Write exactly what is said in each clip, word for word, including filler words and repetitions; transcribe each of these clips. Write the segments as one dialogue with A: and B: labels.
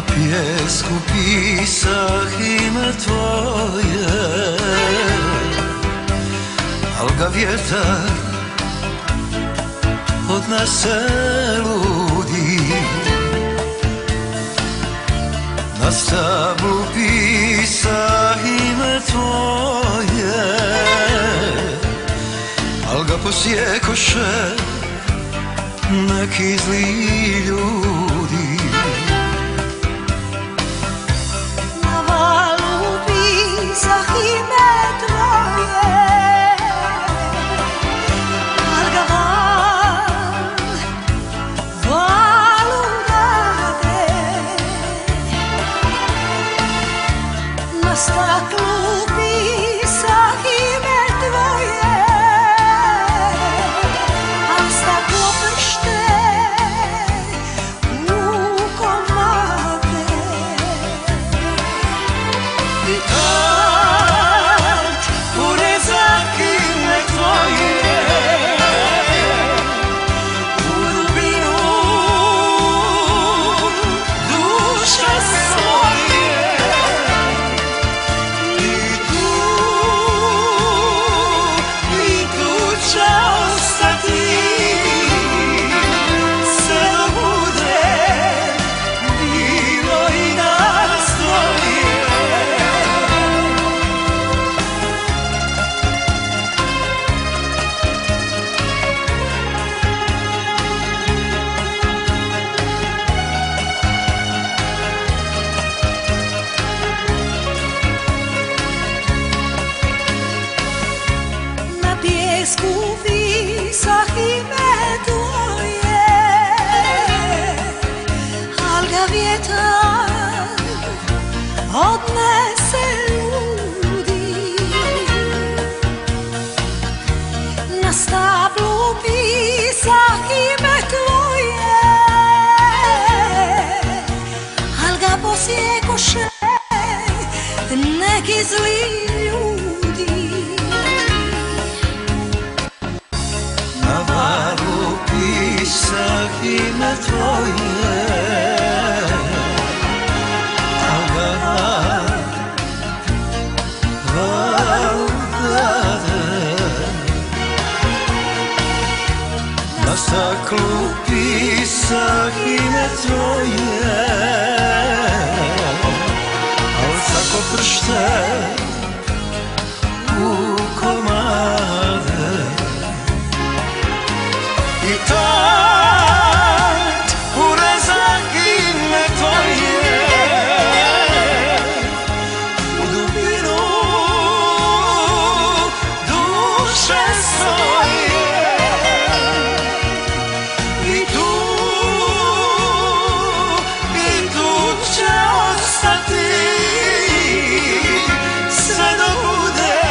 A: Na pijesku pisah ime tvoje, al ga vjetar od nas se ludi. Na stablu pisah ime tvoje, al ga posjekoše neki zli ljudi.
B: Na valu pisah ime tvoje, al ga val, valu dade. Na staklu pisah ime tvoje, al staklo pršte u komade. I tad urezak ime tvoje u dubinu duše svoje. I tu, i tu će ostati sve dok bude bilo i nas dvoje. Na pijesku pisah ime tvoje, al ga vjetar odnese ludi. Na stablu pisah ime tvoje, al ga posjekoše neki zli ljudi.
A: Na valu pisah ime tvoje, al ga val dade. Na staklu pisah ime tvoje, al tako pršte u komade. I tad urezak ime tvoje u dubinu duše svoje. I tu, i tu će ostati sve dok bude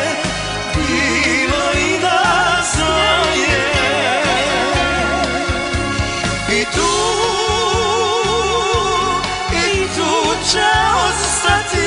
A: bilo i nas dvoje. I tu, i tu će ostati